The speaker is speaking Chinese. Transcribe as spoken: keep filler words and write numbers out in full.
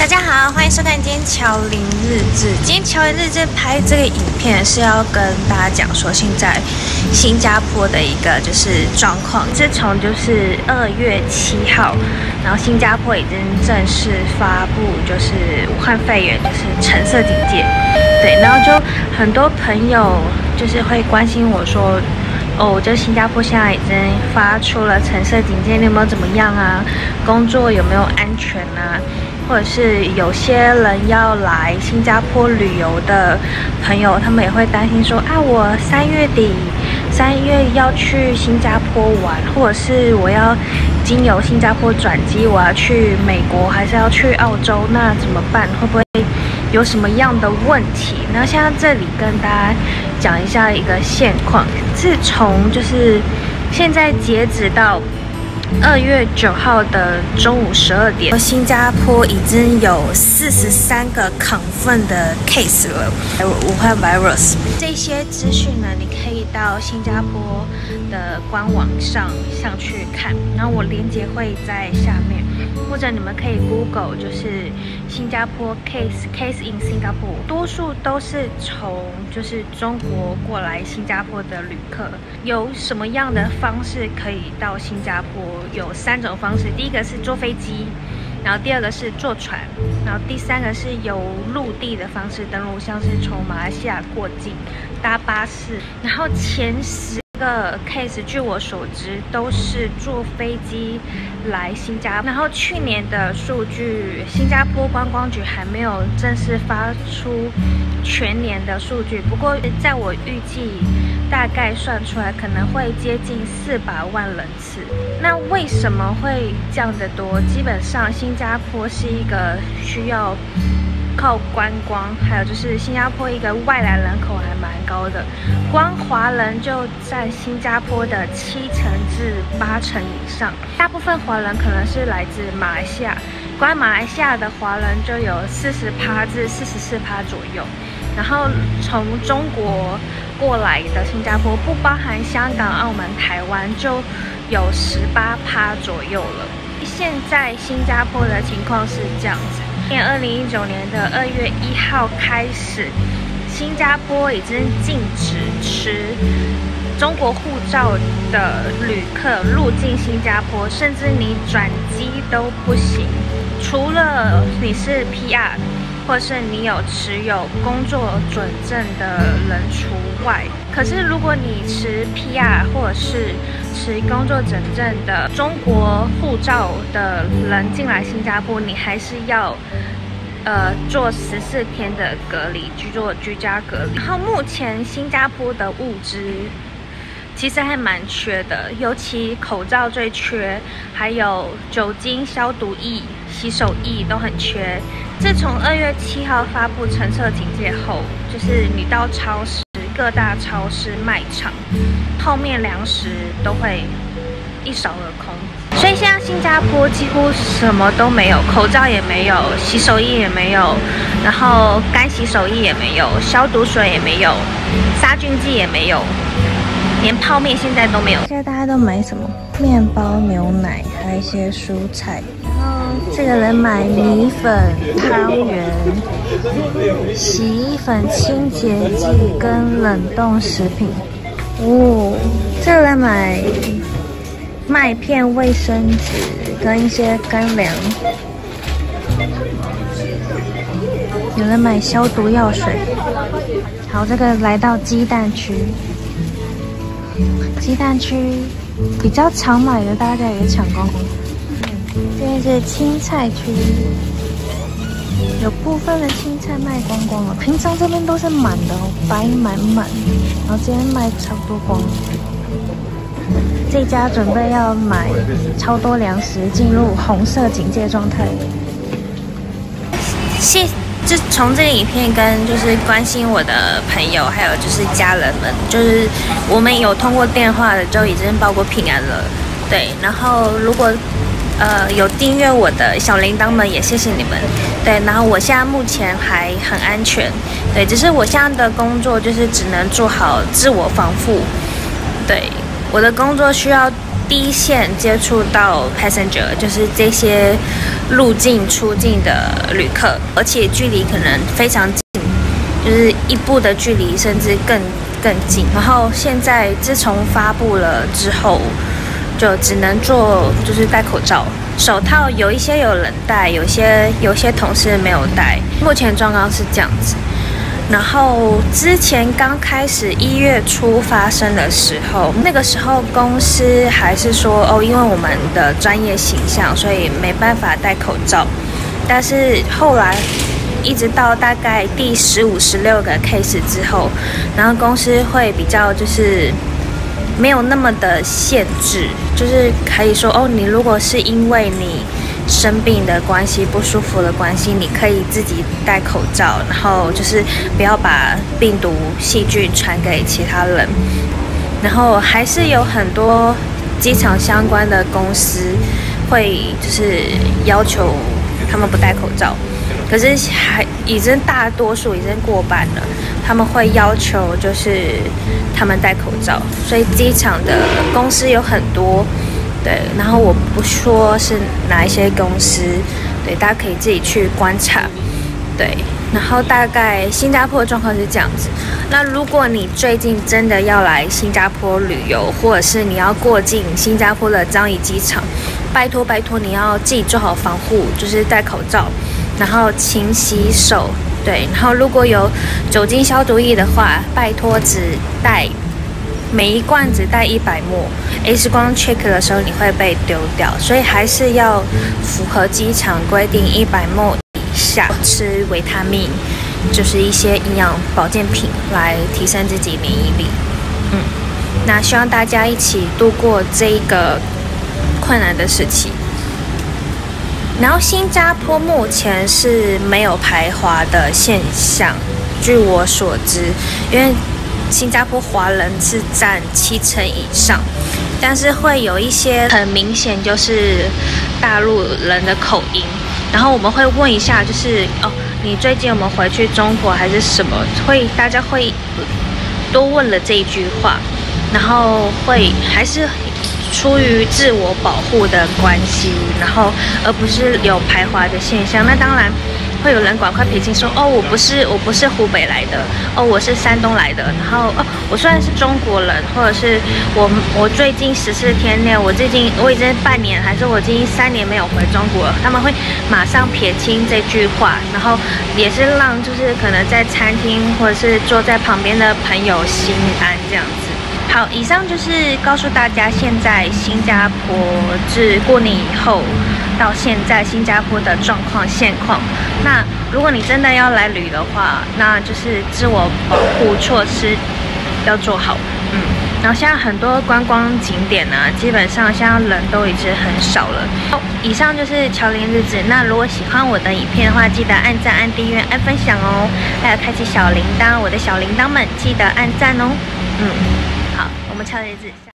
大家好，欢迎收看今天乔林日志。今天乔林日志拍这个影片是要跟大家讲说，现在新加坡的一个就是状况。自从就是二月七号，然后新加坡已经正式发布就是武汉肺炎就是橙色警戒，对，然后就很多朋友就是会关心我说，哦，就新加坡现在已经发出了橙色警戒，你有没有怎么样啊？工作有没有安全啊？或者是有些人要来新加坡旅游的朋友，他们也会担心说啊，我三月底三月要去新加坡玩，或者是我要经由新加坡转机，我要去美国还是要去澳洲，那怎么办？会不会有什么样的问题？那现在这里跟大家讲一下一个现况。自从就是现在截止到二月九号的中午十二点，新加坡已经有四十三个 confirm 的 case 了，武汉 virus。这些资讯呢，你可以到新加坡的官网上上去看，然后我链接会在下面，或者你们可以 Google 就是新加坡 case case in Singapore， 多数都是从就是中国过来新加坡的旅客。有什么样的方式可以到新加坡？有三种方式，第一个是坐飞机，然后第二个是坐船，然后第三个是由陆地的方式登陆，像是从马来西亚过境搭巴士。然后前十个 case 据我所知都是坐飞机来新加坡。然后去年的数据，新加坡观光局还没有正式发出全年的数据，不过在我预计大概算出来可能会接近四百万人次。那为什么会这样的多？基本上新加坡是一个需要靠观光，还有就是新加坡一个外来人口还蛮高的，光华人就占新加坡的七成至八成以上。大部分华人可能是来自马来西亚，光马来西亚的华人就有四十趴至四十四趴左右。然后从中国过来的新加坡，不包含香港、澳门、台湾，就有十八趴左右了。现在新加坡的情况是这样子。二零一九年的二月一号开始，新加坡已经禁止持中国护照的旅客入境新加坡，甚至你转机都不行，除了你是 P R 或是你有持有工作准证的人除外。可是如果你持 P R 或者是持工作准证的中国护照的人进来新加坡，你还是要呃做十四天的隔离，去做居家隔离。然后目前新加坡的物资其实还蛮缺的，尤其口罩最缺，还有酒精消毒液、洗手液都很缺。自从二月七号发布橙色警戒后，就是你到超市、各大超市、卖场，后面粮食都会一扫而空。所以现在新加坡几乎什么都没有，口罩也没有，洗手液也没有，然后干洗手液也没有，消毒水也没有，杀菌剂也没有，连泡面现在都没有。现在大家都买什么？面包、牛奶，还有一些蔬菜。然后这个人买米粉、汤圆、洗衣粉、清洁剂跟冷冻食品。哦，这个人买麦片、卫生纸跟一些干粮。有人买消毒药水。好，这个来到鸡蛋区。鸡蛋区比较常买的，大家也抢光光。这边是青菜区，有部分的青菜卖光光了。平常这边都是满的哦，摆满满，然后今天卖差不多光。这家准备要买超多粮食，进入红色警戒状态。谢。就从这个影片跟就是关心我的朋友，还有就是家人们，就是我们有通过电话的就已经报过平安了，对。然后如果呃有订阅我的小铃铛们，也谢谢你们，对。然后我现在目前还很安全，对，只是我现在的工作就是只能做好自我防护，对。我的工作需要第一线接触到 passenger， 就是这些入境出境的旅客，而且距离可能非常近，就是一步的距离，甚至更更近。然后现在自从发布了之后，就只能做就是戴口罩。手套有一些有人戴，有些有些同事没有戴。目前状况是这样子。然后之前刚开始一月初发生的时候，那个时候公司还是说哦，因为我们的专业形象，所以没办法戴口罩。但是后来一直到大概第十五、十六个 case 之后，然后公司会比较就是没有那么的限制，就是可以说哦，你如果是因为你生病的关系、不舒服的关系，你可以自己戴口罩，然后就是不要把病毒细菌传给其他人。然后还是有很多机场相关的公司会就是要求他们不戴口罩，可是还已经大多数已经过半了，他们会要求就是他们戴口罩，所以机场的公司有很多。对，然后我不说是哪一些公司，对，大家可以自己去观察。对，然后大概新加坡的状况是这样子。那如果你最近真的要来新加坡旅游，或者是你要过境新加坡的樟宜机场，拜托拜托你要自己做好防护，就是戴口罩，然后勤洗手。对，然后如果有酒精消毒液的话，拜托只带。每一罐只带一百毫升 ，X 光 check 的时候你会被丢掉，所以还是要符合机场规定一百毫升以下吃维他命，就是一些营养保健品来提升自己免疫力。嗯，那希望大家一起度过这一个困难的时期。然后新加坡目前是没有排华的现象，据我所知，因为新加坡华人是占七成以上，但是会有一些很明显就是大陆人的口音，然后我们会问一下，就是哦，你最近有没有回去中国还是什么？会大家会多问了这一句话，然后会还是出于自我保护的关系，然后而不是有排华的现象。那当然。会有人赶快撇清说，哦，我不是，我不是湖北来的，哦，我是山东来的，然后，哦，我虽然是中国人，或者是我，我最近十四天内，我最近我已经半年，还是我已经三年没有回中国了，他们会马上撇清这句话，然后也是让就是可能在餐厅或者是坐在旁边的朋友心安这样子。好，以上就是告诉大家现在新加坡自过年以后到现在新加坡的状况现况。那如果你真的要来旅的话，那就是自我保护措施要做好。嗯，然后现在很多观光景点呢、啊，基本上现在人都已经很少了。好，以上就是乔林日子。那如果喜欢我的影片的话，记得按赞、按订阅、按分享哦，还有开启小铃铛，我的小铃铛们记得按赞哦。嗯。好，我们乔林日子。